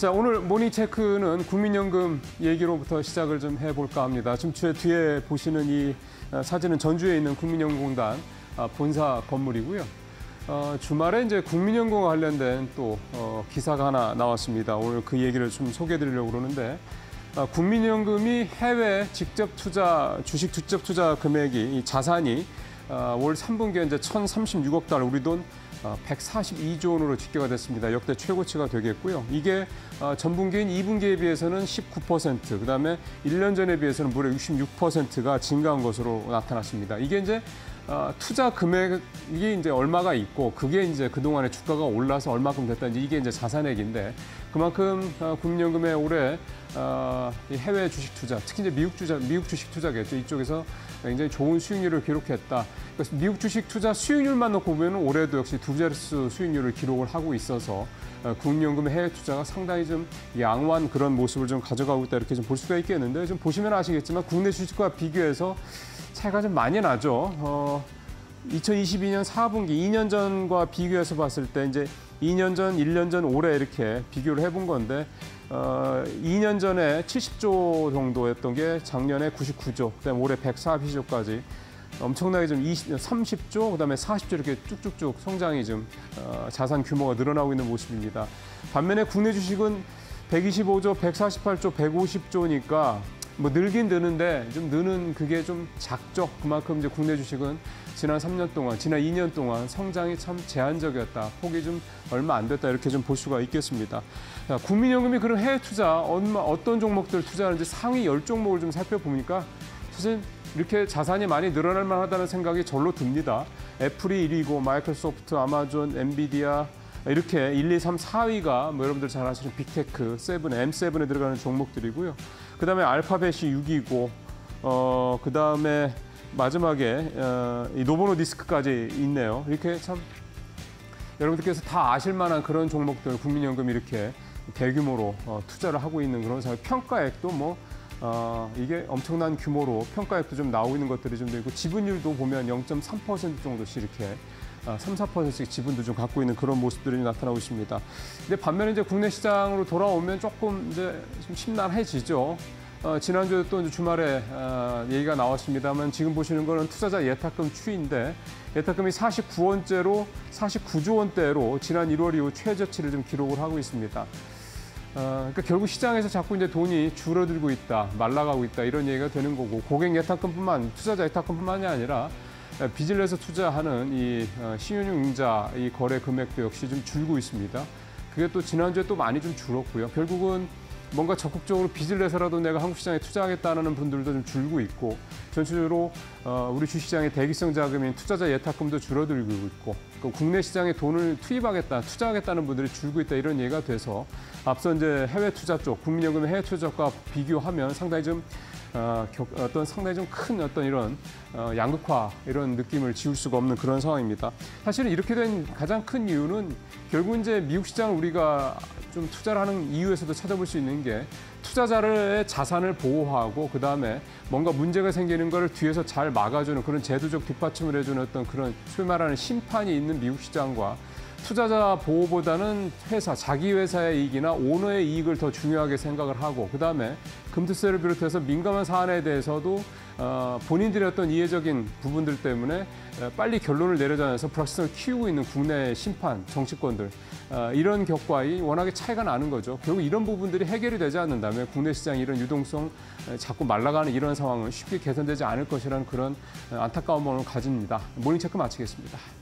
자, 오늘 모닝체크는 국민연금 얘기로부터 시작을 좀 해볼까 합니다. 지금 뒤에 보시는 이 사진은 전주에 있는 국민연금공단 본사 건물이고요. 주말에 이제 국민연금과 관련된 또 기사가 하나 나왔습니다. 오늘 그 얘기를 좀 소개해드리려고 그러는데, 국민연금이 해외 직접 투자, 주식 직접 투자 금액이, 이 자산이 올 3분기에 이제 1,036억 달러, 우리 돈 142조 원으로 집계가 됐습니다. 역대 최고치가 되겠고요. 이게 전분기인 2분기에 비해서는 19%, 그다음에 1년 전에 비해서는 무려 66%가 증가한 것으로 나타났습니다. 이게 이제 투자 금액이 이제 얼마가 있고, 그게 이제 그동안에 주가가 올라서 얼마큼 됐다는지, 이게 이제 자산액인데, 그만큼 국민연금의 올해 이 해외 주식 투자, 특히 이제 미국 주식 투자겠죠. 이쪽에서 굉장히 좋은 수익률을 기록했다. 그래서 미국 주식 투자 수익률만 놓고 보면 올해도 역시 두 자릿수 수익률을 기록을 하고 있어서 국민연금의 해외 투자가 상당히 좀 양호한 그런 모습을 좀 가져가고 있다, 이렇게 좀 볼 수가 있겠는데, 좀 보시면 아시겠지만 국내 주식과 비교해서 차이가 좀 많이 나죠. 2022년 4분기, 2년 전과 비교해서 봤을 때 이제 2년 전, 1년 전, 올해 이렇게 비교를 해본 건데, 2년 전에 70조 정도였던 게 작년에 99조, 그다음에 올해 140조까지 엄청나게 좀 30조, 그다음에 40조 이렇게 쭉쭉쭉 성장이 좀 자산 규모가 늘어나고 있는 모습입니다. 반면에 국내 주식은 125조, 148조, 150조니까 뭐 늘긴 느는데 좀 느는 그게 좀 작죠. 그만큼 이제 국내 주식은 지난 3년 동안, 지난 2년 동안 성장이 참 제한적이었다. 폭이 좀 얼마 안 됐다, 이렇게 좀 볼 수가 있겠습니다. 자, 국민연금이 그런 해외 투자, 어떤 종목들 투자하는지 상위 10종목을 좀 살펴보니까 사실 이렇게 자산이 많이 늘어날 만하다는 생각이 절로 듭니다. 애플이 1위고 마이크로소프트, 아마존, 엔비디아 이렇게 1, 2, 3, 4위가 뭐 여러분들 잘 아시는 빅테크, M7에 들어가는 종목들이고요. 그다음에 알파벳이 6위고 그다음에 마지막에 이 노보노디스크까지 있네요. 이렇게 참 여러분들께서 다 아실 만한 그런 종목들, 국민연금이 이렇게 대규모로 투자를 하고 있는 그런 상황. 평가액도 뭐 이게 엄청난 규모로 평가액도 좀 나오고 있는 것들이 좀 되고, 지분율도 보면 0.3% 정도씩 이렇게 3, 4%씩 지분도 좀 갖고 있는 그런 모습들이 나타나고 있습니다. 근데 반면에 이제 국내 시장으로 돌아오면 조금 이제 좀 심란해지죠. 지난주에 또 주말에 얘기가 나왔습니다만, 지금 보시는 거는 투자자 예탁금 추이인데, 예탁금이 49조 원대로 지난 1월 이후 최저치를 좀 기록을 하고 있습니다. 그러니까 결국 시장에서 자꾸 이제 돈이 줄어들고 있다, 말라가고 있다, 이런 얘기가 되는 거고, 고객 예탁금뿐만, 투자자 예탁금뿐만이 아니라 빚을 내서 투자하는 이 신용융자 이 거래 금액도 역시 좀 줄고 있습니다. 그게 또 지난주에 또 많이 좀 줄었고요. 결국은 뭔가 적극적으로 빚을 내서라도 내가 한국 시장에 투자하겠다는 분들도 좀 줄고 있고, 전체적으로 우리 주시장의 대기성 자금인 투자자 예탁금도 줄어들고 있고, 국내 시장에 돈을 투자하겠다는 분들이 줄고 있다, 이런 얘기가 돼서 앞서 이제 해외 투자 쪽, 국민연금의 해외 투자과 비교하면 상당히 좀 상당히 좀 큰 어떤 이런 양극화, 이런 느낌을 지울 수가 없는 그런 상황입니다. 사실은 이렇게 된 가장 큰 이유는 결국 이제 미국 시장을 우리가 좀 투자를 하는 이유에서도 찾아볼 수 있는 게, 투자자의 자산을 보호하고 그다음에 뭔가 문제가 생기는 걸 뒤에서 잘 막아주는 그런 제도적 뒷받침을 해주는 어떤 그런 소위 말하는 심판이 있는 미국 시장과, 투자자 보호보다는 자기 회사의 이익이나 오너의 이익을 더 중요하게 생각을 하고, 그다음에 금투세를 비롯해서 민감한 사안에 대해서도 본인들의 어떤 이해적인 부분들 때문에 빨리 결론을 내려지 않아서 불확실성을 키우고 있는 국내 심판, 정치권들, 이런 격과의 워낙에 차이가 나는 거죠. 결국 이런 부분들이 해결이 되지 않는다면 국내 시장 이런 유동성 자꾸 말라가는 이런 상황은 쉽게 개선되지 않을 것이라는 그런 안타까운 마음을 가집니다. 모닝체크 마치겠습니다.